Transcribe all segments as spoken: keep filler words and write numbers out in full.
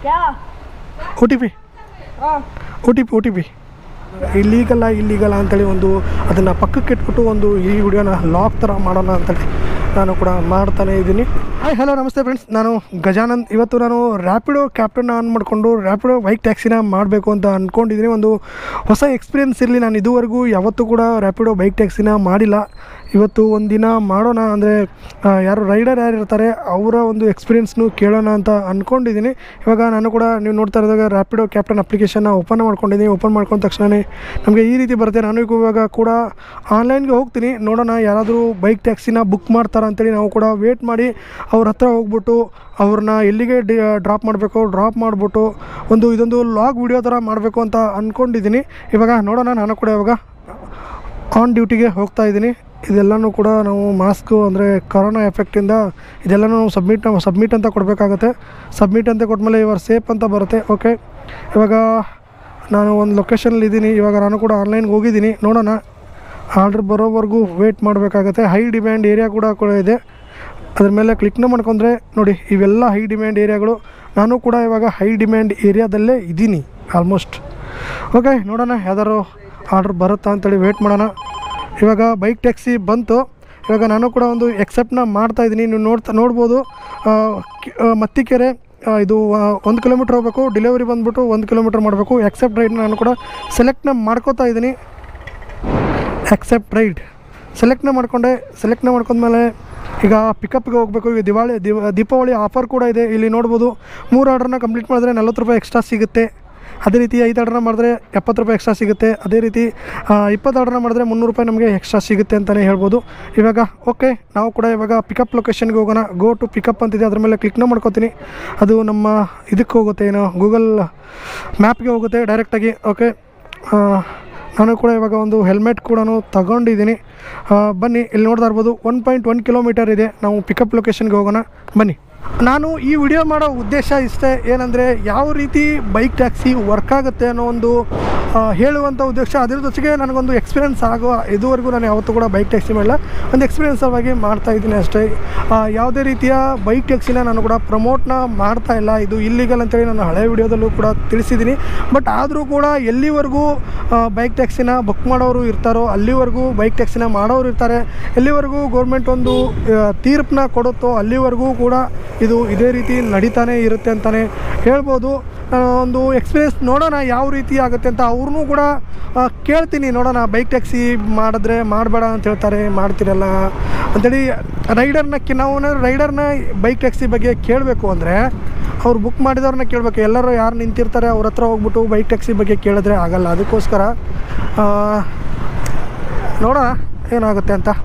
क्या ओ T P हाँ O T P O T P ಇಲ್ಲೀಗಲ್ಲ ಇಲ್ಲೀಗಲ್ಲ ಅಂತೇಳಿ ಒಂದು ಅದನ್ನು ಪಕ್ಕಕ್ಕೆ ಇಟ್ಬಿಟ್ಟು ಒಂದು ಈ ವಿಡಿಯೋನ ಲಾಕ್ ಥರ ಮಾಡೋಣ ಅಂತೇಳಿ ನಾನು ಕೂಡ ಮಾಡ್ತಾನೆ ಇದ್ದೀನಿ. ಹಾಯ್ ಹಲೋ ನಮಸ್ತೆ ಫ್ರೆಂಡ್ಸ್, ನಾನು ಗಜಾನಂದ್. ಇವತ್ತು ನಾನು ರ್ಯಾಪಿಡೋ ಕ್ಯಾಪ್ಟನ್ನ ಆನ್ ಮಾಡಿಕೊಂಡು ರ್ಯಾಪಿಡೋ ಬೈಕ್ ಟ್ಯಾಕ್ಸಿನ ಮಾಡಬೇಕು ಅಂತ ಅಂದ್ಕೊಂಡಿದ್ದೀನಿ. ಒಂದು ಹೊಸ ಎಕ್ಸ್ಪೀರಿಯೆನ್ಸ್ ಇರಲಿ. ನಾನು ಇದುವರೆಗೂ ಯಾವತ್ತೂ ಕೂಡ ರ್ಯಾಪಿಡೋ ಬೈಕ್ ಟ್ಯಾಕ್ಸಿನ ಮಾಡಿಲ್ಲ. ಇವತ್ತು ಒಂದು ದಿನ ಮಾಡೋಣ, ಅಂದರೆ ಯಾರು ರೈಡರ್ ಯಾರು ಇರ್ತಾರೆ ಅವರ ಒಂದು ಎಕ್ಸ್ಪೀರಿಯೆನ್ಸ್ನು ಕೇಳೋಣ ಅಂತ ಅಂದ್ಕೊಂಡಿದ್ದೀನಿ. ಇವಾಗ ನಾನು ಕೂಡ ನೀವು ನೋಡ್ತಾ ಇರೋದಾಗ ರ್ಯಾಪಿಡೋ ಕ್ಯಾಪ್ಟನ್ ಅಪ್ಲಿಕೇಶನ್ನ ಓಪನ್ ಮಾಡ್ಕೊಂಡಿದ್ದೀನಿ. ಓಪನ್ ಮಾಡ್ಕೊಂಡ ತಕ್ಷಣವೇ ನಮಗೆ ಈ ರೀತಿ ಬರುತ್ತೆ. ನಾನು ಇವಾಗ ಕೂಡ ಆನ್ಲೈನ್ಗೆ ಹೋಗ್ತೀನಿ, ನೋಡೋಣ ಯಾರಾದರೂ ಬೈಕ್ ಟ್ಯಾಕ್ಸಿನ ಬುಕ್ ಮಾಡ್ತಾರೆ ಅಂತೇಳಿ. ನಾವು ಕೂಡ ವೇಟ್ ಮಾಡಿ ಅವ್ರ ಹತ್ರ ಹೋಗ್ಬಿಟ್ಟು ಅವ್ರನ್ನ ಎಲ್ಲಿಗೆ ಡಿ ಡ್ರಾಪ್ ಮಾಡಬೇಕು ಡ್ರಾಪ್ ಮಾಡಿಬಿಟ್ಟು ಒಂದು ಇದೊಂದು ಲಾಗ್ ವಿಡಿಯೋ ಥರ ಮಾಡಬೇಕು ಅಂತ ಅಂದ್ಕೊಂಡಿದ್ದೀನಿ. ಇವಾಗ ನೋಡೋಣ. ನಾನು ಕೂಡ ಇವಾಗ ಆನ್ ಡ್ಯೂಟಿಗೆ ಹೋಗ್ತಾ ಇದ್ದೀನಿ. ಇದೆಲ್ಲನೂ ಕೂಡ ನಾವು ಮಾಸ್ಕು, ಅಂದರೆ ಕೊರೋನಾ ಎಫೆಕ್ಟಿಂದ ಇದೆಲ್ಲನೂ ನಾವು ಸಬ್ಮಿಟ್ ಸಬ್ಮಿಟ್ ಅಂತ ಕೊಡಬೇಕಾಗತ್ತೆ. ಸಬ್ಮಿಟ್ ಅಂತ ಕೊಟ್ಮೇಲೆ ಇವಾಗ ಸೇಫ್ ಅಂತ ಬರುತ್ತೆ. ಓಕೆ, ಇವಾಗ ನಾನು ಒಂದು ಲೊಕೇಶನಲ್ಲಿದ್ದೀನಿ. ಇವಾಗ ನಾನು ಕೂಡ ಆನ್ಲೈನ್ಗೆ ಹೋಗಿದ್ದೀನಿ. ನೋಡೋಣ, ಆರ್ಡ್ರ್ ಬರೋವರೆಗೂ ವೆಯ್ಟ್ ಮಾಡಬೇಕಾಗತ್ತೆ. ಹೈ ಡಿಮ್ಯಾಂಡ್ ಏರಿಯಾ ಕೂಡ ಕೂಡ ಇದೆ. ಅದ್ರ ಮೇಲೆ ಕ್ಲಿಕ್ನ ಮಾಡ್ಕೊಂಡ್ರೆ ನೋಡಿ, ಇವೆಲ್ಲ ಹೈ ಡಿಮ್ಯಾಂಡ್ ಏರಿಯಾಗಳು. ನಾನು ಕೂಡ ಇವಾಗ ಹೈ ಡಿಮ್ಯಾಂಡ್ ಏರಿಯಾದಲ್ಲೇ ಇದ್ದೀನಿ ಆಲ್ಮೋಸ್ಟ್. ಓಕೆ, ನೋಡೋಣ ಯಾವ್ದಾದ್ರು ಆರ್ಡ್ರ್ ಬರುತ್ತಾ ಅಂತೇಳಿ ವೆಯ್ಟ್ ಮಾಡೋಣ. ಇವಾಗ ಬೈಕ್ ಟ್ಯಾಕ್ಸಿ ಬಂತು. ಇವಾಗ ನಾನು ಕೂಡ ಒಂದು ಎಕ್ಸೆಪ್ಟನ್ನ ಮಾಡ್ತಾಯಿದ್ದೀನಿ. ನೀವು ನೋಡ್ತಾ ನೋಡ್ಬೋದು, ಮತ್ತಿಕೆರೆ ಇದು ಒಂದು ಕಿಲೋಮೀಟ್ರ್ ಹೋಗಬೇಕು. ಡೆಲಿವರಿ ಬಂದುಬಿಟ್ಟು ಒಂದು ಕಿಲೋಮೀಟ್ರ್ ಮಾಡಬೇಕು. ಎಕ್ಸೆಪ್ಟ್ ರೈಡ್ನ ನಾನು ಕೂಡ ಸೆಲೆಕ್ಟ್ನ ಮಾಡ್ಕೋತಾ ಇದ್ದೀನಿ. ಎಕ್ಸೆಪ್ಟ್ ರೈಡ್ ಸೆಲೆಕ್ಟ್ನ ಮಾಡಿಕೊಂಡೆ. ಸೆಲೆಕ್ಟ್ನ ಮಾಡ್ಕೊಂಡ್ಮೇಲೆ ಈಗ ಪಿಕಪ್ಗೆ ಹೋಗಬೇಕು. ಈಗ ದಿವಾಳಿ ದಿವ ದೀಪಾವಳಿ ಆಫರ್ ಕೂಡ ಇದೆ. ಇಲ್ಲಿ ನೋಡ್ಬೋದು, ಮೂರು ಆರ್ಡ್ರನ್ನ ಕಂಪ್ಲೀಟ್ ಮಾಡಿದ್ರೆ ನಲ್ವತ್ತು ರೂಪಾಯಿ ಎಕ್ಸ್ಟ್ರಾ ಸಿಗುತ್ತೆ. ಅದೇ ರೀತಿ ಐದು ಆರ್ಡ್ರನ್ನ ಮಾಡಿದ್ರೆ ಎಪ್ಪತ್ತು ರೂಪಾಯಿ ಎಕ್ಸ್ಟ್ರಾ ಸಿಗುತ್ತೆ. ಅದೇ ರೀತಿ ಇಪ್ಪತ್ತು ಆರ್ಡ್ರನ್ನ ಮಾಡಿದ್ರೆ ಮುನ್ನೂರು ರೂಪಾಯಿ ನಮಗೆ ಎಕ್ಸ್ಟ್ರಾ ಸಿಗುತ್ತೆ ಅಂತಲೇ ಹೇಳ್ಬೋದು. ಇವಾಗ ಓಕೆ, ನಾವು ಕೂಡ ಇವಾಗ ಪಿಕಪ್ ಲೊಕೇಶನ್ಗೆ ಹೋಗೋಣ. ಗೋ ಟು ಪಿಕಪ್ ಅಂತಿದೆ, ಅದ್ರ ಮೇಲೆ ಕ್ಲಿಕ್ನ ಮಾಡ್ಕೋತೀನಿ. ಅದು ನಮ್ಮ ಇದಕ್ಕೆ ಹೋಗುತ್ತೆ, ಏನು ಗೂಗಲ್ ಮ್ಯಾಪ್ಗೆ ಹೋಗುತ್ತೆ ಡೈರೆಕ್ಟಾಗಿ. ಓಕೆ, ನಾನು ಕೂಡ ಇವಾಗ ಒಂದು ಹೆಲ್ಮೆಟ್ ಕೂಡ ತಗೊಂಡಿದ್ದೀನಿ. ಬನ್ನಿ, ಇಲ್ಲಿ ನೋಡ್ತಾ ಇರ್ಬೋದು ಒನ್ ಪಾಯಿಂಟ್ ಒನ್ ಕಿಲೋಮೀಟರ್ ಇದೆ. ನಾವು ಪಿಕಪ್ ಲೊಕೇಶನ್ಗೆ ಹೋಗೋಣ ಬನ್ನಿ. ನಾನು ಈ ವಿಡಿಯೋ ಮಾಡೋ ಉದ್ದೇಶ ಇಷ್ಟೇ, ಏನಂದರೆ ಯಾವ ರೀತಿ ಬೈಕ್ ಟ್ಯಾಕ್ಸಿ ವರ್ಕ್ ಆಗುತ್ತೆ ಅನ್ನೋ ಒಂದು ಹೇಳುವಂಥ ಉದ್ದೇಶ. ಅದ್ರ ಜೊತೆಗೆ ನನಗೊಂದು ಎಕ್ಸ್ಪೀರಿಯೆನ್ಸ್ ಆಗುವ, ಇದುವರೆಗೂ ನಾನು ಯಾವತ್ತೂ ಕೂಡ ಬೈಕ್ ಟ್ಯಾಕ್ಸಿ ಮಾಡಿಲ್ಲ, ಒಂದು ಎಕ್ಸ್ಪೀರಿಯೆನ್ಸ್ ಆಗಿ ಮಾಡ್ತಾಯಿದ್ದೀನಿ ಅಷ್ಟೇ. ಯಾವುದೇ ರೀತಿಯ ಬೈಕ್ ಟ್ಯಾಕ್ಸಿನ ನಾನು ಕೂಡ ಪ್ರಮೋಟ್ನ ಮಾಡ್ತಾ ಇಲ್ಲ. ಇದು ಇಲ್ಲಿಗಲ್ ಅಂತೇಳಿ ನಾನು ಹಳೆ ವಿಡಿಯೋದಲ್ಲೂ ಕೂಡ ತಿಳಿಸಿದ್ದೀನಿ. ಬಟ್ ಆದರೂ ಕೂಡ ಎಲ್ಲಿವರೆಗೂ ಬೈಕ್ ಟ್ಯಾಕ್ಸಿನ ಬುಕ್ ಮಾಡೋರು ಇರ್ತಾರೋ ಅಲ್ಲಿವರೆಗೂ ಬೈಕ್ ಟ್ಯಾಕ್ಸಿನ ಮಾಡೋರು ಇರ್ತಾರೆ. ಎಲ್ಲಿವರೆಗೂ ಗೌರ್ಮೆಂಟ್ ಒಂದು ತೀರ್ಪನ್ನ ಕೊಡುತ್ತೋ ಅಲ್ಲಿವರೆಗೂ ಕೂಡ ಇದು ಇದೇ ರೀತಿ ನಡೀತಾನೆ ಇರುತ್ತೆ ಅಂತಲೇ ಹೇಳ್ಬೋದು. ಒಂದು ಎಕ್ಸ್ಪೀರಿಯೆನ್ಸ್ ನೋಡೋಣ ಯಾವ ರೀತಿ ಆಗುತ್ತೆ ಅಂತ. ಅವ್ರನ್ನೂ ಕೂಡ ಕೇಳ್ತೀನಿ, ನೋಡೋಣ ಬೈಕ್ ಟ್ಯಾಕ್ಸಿ ಮಾಡಿದ್ರೆ ಮಾಡಬೇಡ ಅಂತ ಹೇಳ್ತಾರೆ, ಮಾಡ್ತಿರಲ್ಲ ಅಂಥೇಳಿ ರೈಡರ್ನ ನಾವು ರೈಡರ್ನ ಬೈಕ್ ಟ್ಯಾಕ್ಸಿ ಬಗ್ಗೆ ಕೇಳಬೇಕು ಅಂದರೆ ಅವ್ರು ಬುಕ್ ಮಾಡಿದವ್ರನ್ನ ಕೇಳಬೇಕು. ಎಲ್ಲರೂ ಯಾರು ನಿಂತಿರ್ತಾರೆ ಅವ್ರ ಹತ್ರ ಹೋಗ್ಬಿಟ್ಟು ಬೈಕ್ ಟ್ಯಾಕ್ಸಿ ಬಗ್ಗೆ ಕೇಳಿದ್ರೆ ಆಗಲ್ಲ. ಅದಕ್ಕೋಸ್ಕರ ನೋಡೋಣ ಏನಾಗುತ್ತೆ ಅಂತ.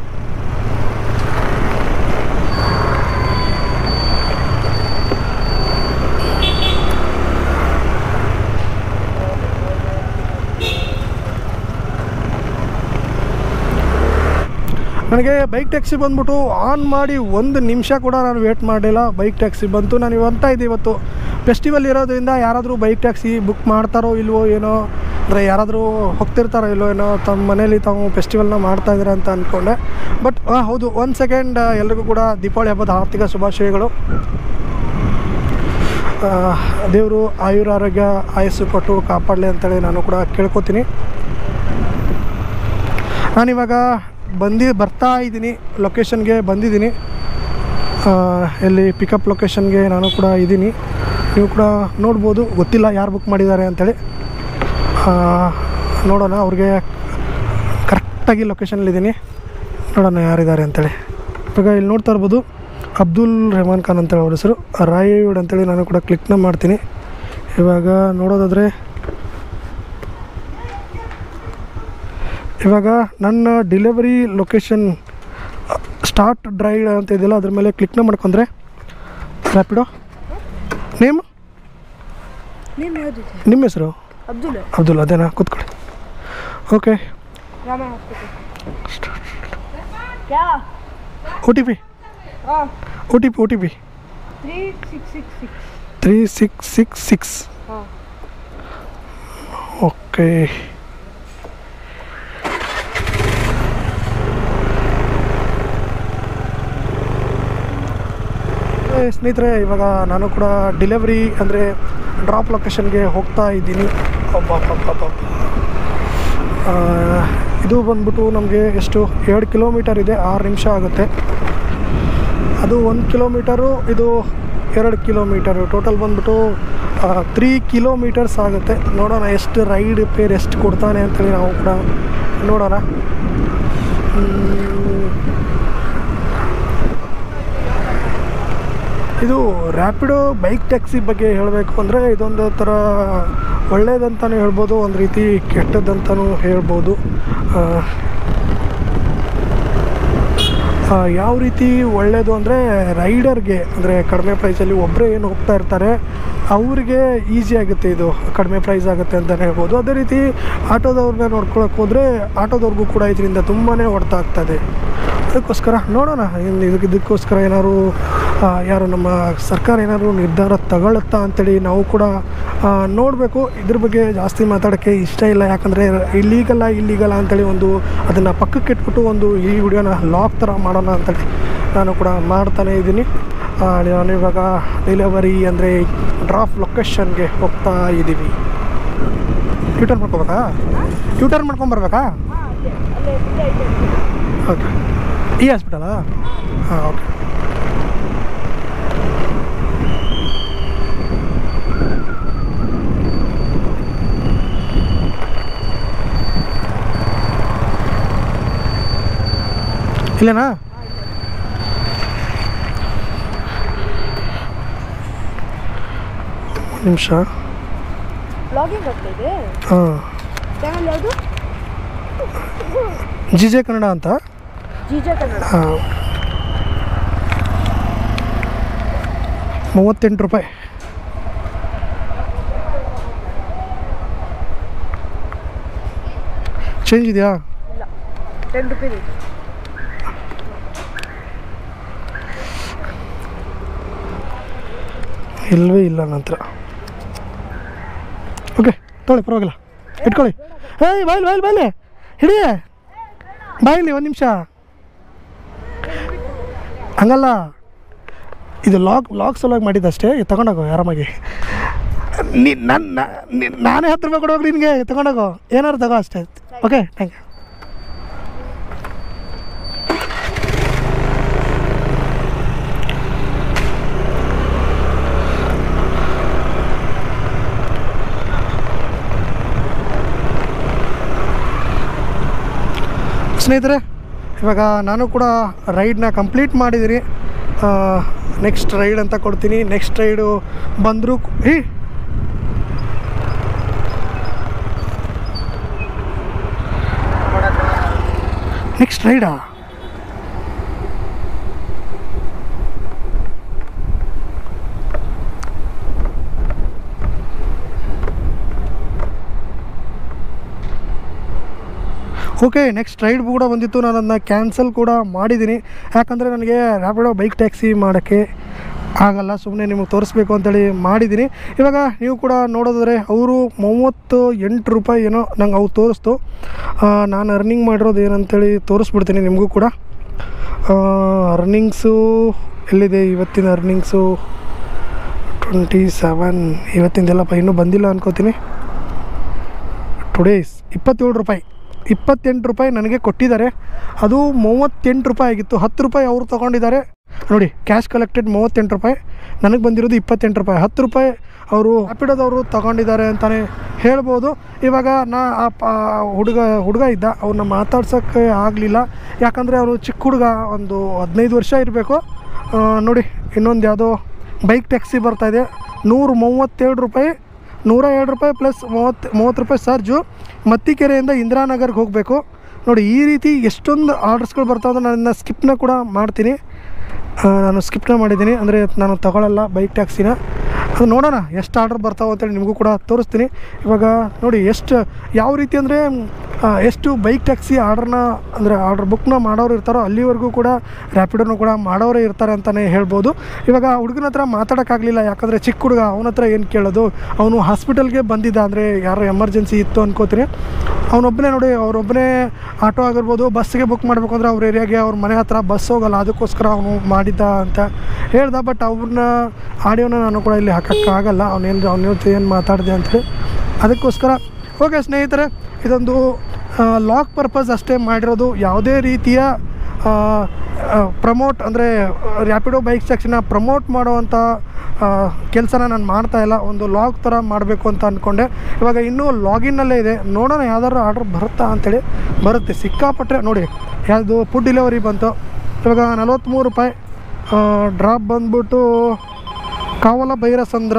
ನನಗೆ ಬೈಕ್ ಟ್ಯಾಕ್ಸಿ ಬಂದ್ಬಿಟ್ಟು ಆನ್ ಮಾಡಿ ಒಂದು ನಿಮಿಷ ಕೂಡ ನಾನು ವೇಟ್ ಮಾಡಲಿಲ್ಲ. ಬೈಕ್ ಟ್ಯಾಕ್ಸಿ ಬಂತು. ನಾನು ಅಂತ ಇದ್ದೆ, ಇವತ್ತು ಫೆಸ್ಟಿವಲ್ ಇರೋದ್ರಿಂದ ಯಾರಾದರೂ ಬೈಕ್ ಟ್ಯಾಕ್ಸಿ ಬುಕ್ ಮಾಡ್ತಾರೋ ಇಲ್ವೋ ಏನೋ, ಅಂದರೆ ಯಾರಾದರೂ ಹೋಗ್ತಿರ್ತಾರೋ ಇಲ್ವೋ ಏನೋ, ತಮ್ಮ ಮನೇಲಿ ತಾವು ಫೆಸ್ಟಿವಲ್ನ ಮಾಡ್ತಾಯಿದ್ದಾರೆ ಅಂತ ಅಂದ್ಕೊಂಡೆ. ಬಟ್ ಹೌದು, ಒಂದು ಸೆಕೆಂಡ್, ಎಲ್ರಿಗೂ ಕೂಡ ದೀಪಾವಳಿ ಹಬ್ಬದ ಆರ್ಥಿಕ ಶುಭಾಶಯಗಳು. ದೇವರು ಆಯುರ ಆರೋಗ್ಯ ಆಯಸ್ಸು ಕೊಟ್ಟು ಕಾಪಾಡಲಿ ಅಂತೇಳಿ ನಾನು ಕೂಡ ಕೇಳ್ಕೊತೀನಿ. ನಾನಿವಾಗ ಬಂದು ಬರ್ತಾ ಇದ್ದೀನಿ, ಲೊಕೇಶನ್ಗೆ ಬಂದಿದ್ದೀನಿ. ಎಲ್ಲಿ ಪಿಕಪ್ ಲೊಕೇಶನ್ಗೆ ನಾನು ಕೂಡ ಇದ್ದೀನಿ. ನೀವು ಕೂಡ ನೋಡ್ಬೋದು, ಗೊತ್ತಿಲ್ಲ ಯಾರು ಬುಕ್ ಮಾಡಿದ್ದಾರೆ ಅಂಥೇಳಿ. ನೋಡೋಣ, ಅವ್ರಿಗೆ ಕರೆಕ್ಟಾಗಿ ಲೊಕೇಶನಲ್ಲಿದ್ದೀನಿ, ನೋಡೋಣ ಯಾರಿದ್ದಾರೆ ಅಂಥೇಳಿ. ಇವಾಗ ಇಲ್ಲಿ ನೋಡ್ತಾ ಇರ್ಬೋದು, ಅಬ್ದುಲ್ ರೆಹಮಾನ್ ಖಾನ್ ಅಂತೇಳಿ ಅವ್ರ ಹೆಸರು. ರಾಯ್ವುಡ್ ಅಂತೇಳಿ ನಾನು ಕೂಡ ಕ್ಲಿಕ್ನ ಮಾಡ್ತೀನಿ. ಇವಾಗ ನೋಡೋದಾದರೆ ಇವಾಗ ನನ್ನ ಡೆಲಿವರಿ ಲೊಕೇಶನ್ ಸ್ಟಾರ್ಟ್ ಡ್ರೈವ್ ಅಂತ ಇದೆಯಲ್ಲ, ಅದ್ರ ಮೇಲೆ ಕ್ಲಿಕ್ನ ಮಾಡ್ಕೊಂಡ್ರೆ ರ್ಯಾಪಿಡೋ ನೇಮ್ ನಿಮ್ಮ ಹೆಸರು ಅಬ್ದುಲ್ ಅಬ್ದುಲ್ ಅದೇನಾ? ಕೂತ್ಕೊಳ್ಳಿ. Okay, O T P O T P O T P three six six six okay. ಸ್ನೇಹಿತರೆ, ಇವಾಗ ನಾನು ಕೂಡ ಡೆಲಿವರಿ ಅಂದರೆ ಡ್ರಾಪ್ ಲೊಕೇಶನ್ಗೆ ಹೋಗ್ತಾ ಇದ್ದೀನಿ. ಇದು ಬಂದ್ಬಿಟ್ಟು ನಮಗೆ ಎಷ್ಟು ಎರಡು ಕಿಲೋಮೀಟರ್ ಇದೆ, ಆರು ನಿಮಿಷ ಆಗುತ್ತೆ. ಅದು ಒಂದು ಕಿಲೋಮೀಟರು, ಇದು ಎರಡು ಕಿಲೋಮೀಟರು, ಟೋಟಲ್ ಬಂದ್ಬಿಟ್ಟು ತ್ರೀ ಕಿಲೋಮೀಟರ್ಸ್ ಆಗುತ್ತೆ. ನೋಡೋಣ ಎಷ್ಟು ರೈಡ್ ಪೇರ್ ಎಷ್ಟು ಕೊಡ್ತಾನೆ ಅಂತೇಳಿ ನಾವು ಕೂಡ ನೋಡೋಣ. ಇದು ರ್ಯಾಪಿಡೋ ಬೈಕ್ ಟ್ಯಾಕ್ಸಿ ಬಗ್ಗೆ ಹೇಳಬೇಕು ಅಂದರೆ ಇದೊಂದು ಥರ ಒಳ್ಳೆಯದಂತಲೂ ಹೇಳ್ಬೋದು, ಒಂದು ರೀತಿ ಕೆಟ್ಟದ್ದಂತಲೂ ಹೇಳ್ಬೋದು. ಯಾವ ರೀತಿ ಒಳ್ಳೆಯದು ಅಂದರೆ ರೈಡರ್ಗೆ, ಅಂದರೆ ಕಡಿಮೆ ಪ್ರೈಸಲ್ಲಿ ಒಬ್ಬರೇ ಏನು ಹೋಗ್ತಾ ಇರ್ತಾರೆ ಅವ್ರಿಗೆ ಈಸಿ ಆಗುತ್ತೆ, ಇದು ಕಡಿಮೆ ಪ್ರೈಸ್ ಆಗುತ್ತೆ ಅಂತಲೇ ಹೇಳ್ಬೋದು. ಅದೇ ರೀತಿ ಆಟೋದವ್ರನ್ನ ನೋಡ್ಕೊಳಕ್ಕೆ ಹೋದರೆ ಆಟೋದವ್ರಿಗೂ ಕೂಡ ಇದರಿಂದ ತುಂಬಾ ಹೊಡೆತ ಆಗ್ತದೆ. ಅದಕ್ಕೋಸ್ಕರ ನೋಡೋಣ, ಇನ್ನು ಇದಕ್ಕೆ ಇದಕ್ಕೋಸ್ಕರ ಏನಾದ್ರು ಯಾರು ನಮ್ಮ ಸರ್ಕಾರ ಏನಾದ್ರು ನಿರ್ಧಾರ ತಗೊಳುತ್ತಾ ಅಂಥೇಳಿ ನಾವು ಕೂಡ ನೋಡಬೇಕು. ಇದ್ರ ಬಗ್ಗೆ ಜಾಸ್ತಿ ಮಾತಾಡೋಕ್ಕೆ ಇಷ್ಟ ಇಲ್ಲ, ಯಾಕಂದರೆ ಇಲ್ಲೀಗಲ್ಲ ಇಲ್ಲೀಗಲ್ಲ ಅಂಥೇಳಿ ಒಂದು ಅದನ್ನು ಪಕ್ಕಕ್ಕೆ ಇಟ್ಬಿಟ್ಟು ಒಂದು ಈ ವಿಡಿಯೋನ ಲಾಗ್ ಥರ ಮಾಡೋಣ ಅಂಥೇಳಿ ನಾನು ಕೂಡ ಮಾಡ್ತಾನೇ ಇದ್ದೀನಿ. ನಾನು ಇವಾಗ ಡೆಲಿವರಿ ಅಂದರೆ ಡ್ರಾಪ್ ಲೊಕೇಶನ್ಗೆ ಹೋಗ್ತಾ ಇದ್ದೀವಿ. ಟ್ಯೂಟರ್ ಮಾಡ್ಕೋಬೇಕಾ? ಟ್ಯೂಟರ್ ಮಾಡ್ಕೊಂಬರ್ಬೇಕಾ? ಓಕೆ, ಈ ಹಾಸ್ಪಿಟಲಾ? ಹಾಂ, ಓಕೆ. ಇಲ್ಲೇನಾ? ಒಂದು ನಿಮಿಷ. ಹಾಂ, ಜಿ ಜೆ ಕನ್ನಡ ಅಂತ. ಹಾಂ, ಮೂವತ್ತೆಂಟು ರೂಪಾಯಿ. ಚೇಂಜ್ ಇದೆಯಾ? Ten rupees. ಇಲ್ಲವೇ ಇಲ್ಲ ನಂತರ. ಓಕೆ, ತೊಗೊಳ್ಳಿ, ಪರವಾಗಿಲ್ಲ, ಇಟ್ಕೊಳ್ಳಿ. ಏಯ್ ಬಾಯ್ಲಿ ಬಾಯ್ಲಿ ಬಾಯ್ಲಿ ಹಿಡಿ, ಬಾಯ್ಲಿ ಒಂದು ನಿಮಿಷ. ಹಂಗಲ್ಲ, ಇದು ಲಾಗ್ ಲಾಗ್ ಸಲುವಾಗಿ ಮಾಡಿದ್ದಷ್ಟೇ. ತೊಗೊಂಡೋಗು ಆರಾಮಾಗಿ. ನೀ ನನ್ನ ನಾನೇ ಹತ್ತು ರೂಪಾಯಿ ಕೊಡೋಗಿ ನಿನಗೆ, ತೊಗೊಂಡೋಗು, ಏನಾದ್ರು ತಗೋ ಅಷ್ಟೇ. Okay, thank you. ಸ್ನೇಹಿತರೆ, ಇವಾಗ ನಾನು ಕೂಡ ರೈಡ್ನ ಕಂಪ್ಲೀಟ್ ಮಾಡಿದ್ದೀನಿ. ನೆಕ್ಸ್ಟ್ ರೈಡ್ ಅಂತ ಕೊಡ್ತೀನಿ. ನೆಕ್ಸ್ಟ್ ರೈಡು ಬಂದರೂ ಈ ನೆಕ್ಸ್ಟ್ ರೈಡಾ? ಓಕೆ, ನೆಕ್ಸ್ಟ್ ರೈಡ್ ಕೂಡ ಬಂದಿತ್ತು. ನಾನು ಅದನ್ನ ಕ್ಯಾನ್ಸಲ್ ಕೂಡ ಮಾಡಿದ್ದೀನಿ, ಯಾಕಂದರೆ ನನಗೆ ರ್ಯಾಪಿಡೋ ಬೈಕ್ ಟ್ಯಾಕ್ಸಿ ಮಾಡೋಕ್ಕೆ ಆಗಲ್ಲ, ಸುಮ್ಮನೆ ನಿಮಗೆ ತೋರಿಸ್ಬೇಕು ಅಂತೇಳಿ ಮಾಡಿದ್ದೀನಿ. ಇವಾಗ ನೀವು ಕೂಡ ನೋಡೋದಾದ್ರೆ ಅವರು ಮೂವತ್ತು ಎಂಟು ರೂಪಾಯಿ ಏನೋ ನಂಗೆ ಅವು ತೋರಿಸ್ತು. ನಾನು ಅರ್ನಿಂಗ್ ಮಾಡಿರೋದು ಏನಂತೇಳಿ ತೋರಿಸ್ಬಿಡ್ತೀನಿ ನಿಮಗೂ ಕೂಡ. ಅರ್ನಿಂಗ್ಸು ಎಲ್ಲಿದೆ ಇವತ್ತಿನ ಅರ್ನಿಂಗ್ಸು? ಟ್ವೆಂಟಿ ಸೆವೆನ್ ಇವತ್ತಿಂದೆಲ್ಲಪ್ಪ ಇನ್ನೂ ಬಂದಿಲ್ಲ ಅನ್ಕೋತೀನಿ. ಟುಡೇಸ್ ಇಪ್ಪತ್ತೇಳು ರೂಪಾಯಿ ಇಪ್ಪತ್ತೆಂಟು ರೂಪಾಯಿ ನನಗೆ ಕೊಟ್ಟಿದ್ದಾರೆ. ಅದು ಮೂವತ್ತೆಂಟು ರೂಪಾಯಿ ಆಗಿತ್ತು. ಹತ್ತು ರೂಪಾಯಿ ಅವರು ತೊಗೊಂಡಿದ್ದಾರೆ ನೋಡಿ. ಕ್ಯಾಶ್ ಕಲೆಕ್ಟೆಡ್ ಮೂವತ್ತೆಂಟು ರೂಪಾಯಿ, ನನಗೆ ಬಂದಿರೋದು ಇಪ್ಪತ್ತೆಂಟು ರೂಪಾಯಿ. ಹತ್ತು ರೂಪಾಯಿ ಅವರು ರ್ಯಾಪಿಡೋದವರು ತೊಗೊಂಡಿದ್ದಾರೆ ಅಂತಲೇ ಹೇಳ್ಬೋದು. ಇವಾಗ ನಾ ಆ ಹುಡುಗ ಹುಡುಗ ಇದ್ದ, ಅವ್ರನ್ನ ಮಾತಾಡ್ಸೋಕ್ಕೆ ಆಗಲಿಲ್ಲ, ಯಾಕಂದರೆ ಅವರು ಚಿಕ್ಕ ಹುಡುಗ, ಒಂದು ಹದಿನೈದು ವರ್ಷ ಇರಬೇಕು ನೋಡಿ. ಇನ್ನೊಂದು ಯಾವುದೋ ಬೈಕ್ ಟ್ಯಾಕ್ಸಿ ಬರ್ತಾಯಿದೆ, ನೂರ ಮೂವತ್ತೇಳು ರೂಪಾಯಿ, ನೂರ ಏಳು ರೂಪಾಯಿ ಪ್ಲಸ್ ಮೂವತ್ತು ಮೂವತ್ತು ರೂಪಾಯಿ ಚಾರ್ಜು. ಮತ್ತಿಕೆರೆಯಿಂದ ಇಂದಿರಾನಗರ್ಗೆ ಹೋಗಬೇಕು ನೋಡಿ. ಈ ರೀತಿ ಎಷ್ಟೊಂದು ಆರ್ಡರ್ಸ್ಗಳು ಬರ್ತಾವೆ. ನಾನು ಸ್ಕಿಪ್ನ ಕೂಡ ಮಾಡ್ತೀನಿ. ನಾನು ಸ್ಕಿಪ್ನ ಮಾಡಿದ್ದೀನಿ, ಅಂದರೆ ನಾನು ತಗೊಳ್ಳಲ್ಲ ಬೈಕ್ ಟ್ಯಾಕ್ಸಿನ. ಅದು ನೋಡೋಣ ಎಷ್ಟು ಆರ್ಡರ್ ಬರ್ತಾವೆ ಅಂತೇಳಿ ನಿಮಗೂ ಕೂಡ ತೋರಿಸ್ತೀನಿ. ಇವಾಗ ನೋಡಿ ಎಷ್ಟು ಯಾವ ರೀತಿ ಅಂದರೆ ಎಷ್ಟು ಬೈಕ್ ಟ್ಯಾಕ್ಸಿ ಆರ್ಡ್ರನ್ನ ಅಂದರೆ ಆರ್ಡ್ರ್ ಬುಕ್ನ ಮಾಡೋರು ಇರ್ತಾರೋ ಅಲ್ಲಿವರೆಗೂ ಕೂಡ ರ್ಯಾಪಿಡೋನು ಕೂಡ ಮಾಡೋರೇ ಇರ್ತಾರೆ ಅಂತಲೇ ಹೇಳ್ಬೋದು. ಇವಾಗ ಹುಡುಗನ ಹತ್ರ ಮಾತಾಡೋಕ್ಕಾಗಲಿಲ್ಲ, ಯಾಕಂದರೆ ಚಿಕ್ಕ ಹುಡುಗ, ಅವನ ಹತ್ರ ಏನು ಕೇಳೋದು, ಅವನು ಹಾಸ್ಪಿಟಲ್ಗೆ ಬಂದಿದ್ದ, ಅಂದರೆ ಯಾರೋ ಎಮರ್ಜೆನ್ಸಿ ಇತ್ತು ಅನ್ಕೋತೀನಿ. ಅವನೊಬ್ಬನೇ ನೋಡಿ, ಅವರೊಬ್ಬನೇ ಆಟೋ ಆಗಿರ್ಬೋದು, ಬಸ್ಸಿಗೆ ಬುಕ್ ಮಾಡಬೇಕು ಅಂದರೆ ಅವ್ರ ಏರಿಯಾಗೆ ಅವ್ರ ಮನೆ ಹತ್ರ ಬಸ್ ಹೋಗಲ್ಲ, ಅದಕ್ಕೋಸ್ಕರ ಅವನು ಮಾಡಿದ್ದ ಅಂತ ಹೇಳ್ದ. ಬಟ್ ಅವ್ರನ್ನ ಆಡಿಯೋನ ನಾನು ಕೂಡ ಇಲ್ಲಿ ಹಾಕೋಕ್ಕಾಗಲ್ಲ, ಅವನೇನು ಅವನ ಜೊತೆ ಏನು ಮಾತಾಡಿದೆ ಅಂಥೇಳಿ. ಅದಕ್ಕೋಸ್ಕರ ಓಕೆ ಸ್ನೇಹಿತರೆ, ಇದೊಂದು ಲಾಗ್ ಪರ್ಪಸ್ ಅಷ್ಟೇ ಮಾಡಿರೋದು. ಯಾವುದೇ ರೀತಿಯ ಪ್ರಮೋಟ್ ಅಂದರೆ ರ್ಯಾಪಿಡೋ ಬೈಕ್ ಸೆಕ್ಷನ್ನ ಪ್ರಮೋಟ್ ಮಾಡುವಂಥ ಕೆಲಸನ ನಾನು ಮಾಡ್ತಾಯಿಲ್ಲ, ಒಂದು ಲಾಗ್ ಥರ ಮಾಡಬೇಕು ಅಂತ ಅಂದ್ಕೊಂಡೆ. ಇವಾಗ ಇನ್ನೂ ಲಾಗಿನ್ನಲ್ಲೇ ಇದೆ, ನೋಡೋಣ ಯಾವ್ದಾದ್ರು ಆರ್ಡ್ರ್ ಬರುತ್ತಾ ಅಂಥೇಳಿ. ಬರುತ್ತೆ ಸಿಕ್ಕಾಪಟ್ಟರೆ. ನೋಡಿ ಯಾವುದು ಫುಡ್ ಡೆಲಿವರಿ ಬಂತು ಇವಾಗ ನಲ್ವತ್ತ್ಮೂರು ರೂಪಾಯಿ. ಡ್ರಾಪ್ ಬಂದ್ಬಿಟ್ಟು ಕಾವಲ ಭೈರಸಂದ್ರ.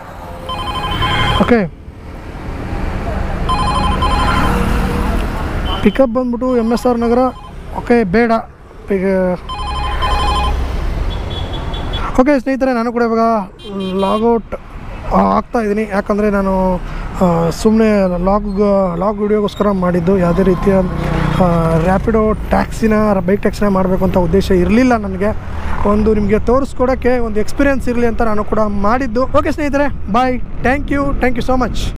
ಓಕೆ, ಪಿಕಪ್ ಬಂದ್ಬಿಟ್ಟು M S R Nagar. Okay ಬೇಡ ಈಗ. ಓಕೆ ಸ್ನೇಹಿತರೆ, ನಾನು ಕೂಡ ಇವಾಗ ಲಾಗೌಟ್ ಆಗ್ತಾಯಿದ್ದೀನಿ, ಯಾಕಂದರೆ ನಾನು ಸುಮ್ಮನೆ ಲಾಗ್ ಲಾಗ್ ವಿಡಿಯೋಗೋಸ್ಕರ ಮಾಡಿದ್ದು. ಯಾವುದೇ ರೀತಿಯ ರ್ಯಾಪಿಡೋ ಟ್ಯಾಕ್ಸಿನ ಬೈಕ್ ಟ್ಯಾಕ್ಸಿನ ಮಾಡಬೇಕು ಅಂತ ಉದ್ದೇಶ ಇರಲಿಲ್ಲ ನನಗೆ. ಒಂದು ನಿಮಗೆ ತೋರಿಸ್ಕೊಡೋಕ್ಕೆ ಒಂದು ಎಕ್ಸ್ಪೀರಿಯೆನ್ಸ್ ಇರಲಿ ಅಂತ ನಾನು ಕೂಡ ಮಾಡಿದ್ದು. ಓಕೆ ಸ್ನೇಹಿತರೆ, bye, thank you thank you so much.